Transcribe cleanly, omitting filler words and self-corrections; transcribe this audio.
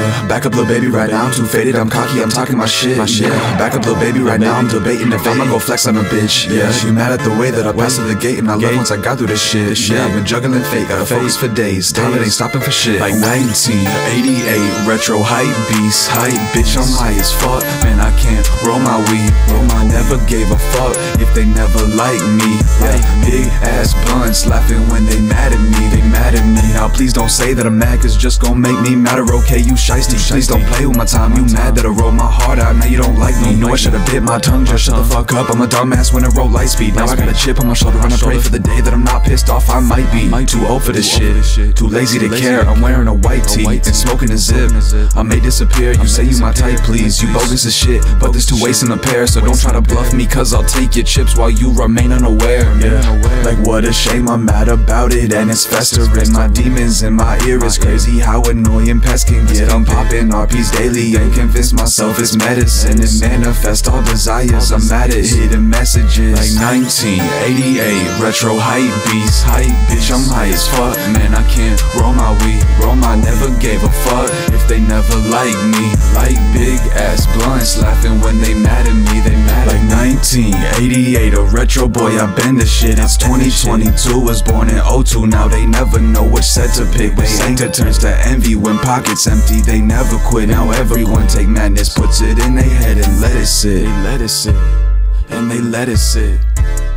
Back up, little baby, right now I'm too faded, I'm cocky, I'm talking my shit. Yeah, back up, little baby, right now I'm debating if I'ma go flex on a bitch. Yeah, she mad at the way that I passed through the gate, and I love once I got through this shit. Yeah, I've been juggling fate, gotta focus for days. Time it ain't stopping for shit. Like 1988, retro hype beast, hype bitch, I'm high as fuck. Man, I can't roll my weed. I never gave a fuck if they never liked me. Like big ass blunts, laughing when they mad at me. They mad at me. Now please don't say that I'm mad, cause just gon' make me madder. Okay, you shiesty, please don't play with my time. You mad that I rolled my heart out, now you don't like me. Know I should've bit my tongue, just shut the fuck up. I'm a dumbass when I roll light speed. Now I got a chip on my shoulder and I pray for the day that I'm not pissed off. I might be too old for this shit, too lazy to care. I'm wearing a white tee and smoking a zip. I may disappear, you say you my type, please. You bogus as shit, but there's 2 wastes in a pair. So don't try to bluff me, cause I'll take your chips while you remain unaware. Yeah, like what a shame, I'm mad about it and it's festering. My demons in my ear, it's crazy how annoying pests can get. I'm popping RPs daily and convince myself it's medicine. It manifests all desires, I'm mad at hidden messages. Like 1988, retro hype beast, hype bitch, I'm high as fuck. Man, I can't roll my weed, I never gave a fuck if they never liked me. Like big ass blunts, laughing when they mad at me, they mad at me. Like 1988, a retro boy, I been this shit. It's 2022, was born in 02. Now they never know which set to pick. They anger turns to envy when pockets empty. They never quit, now everyone take madness, puts it in their head and let it sit. They let it sit, and they let it sit.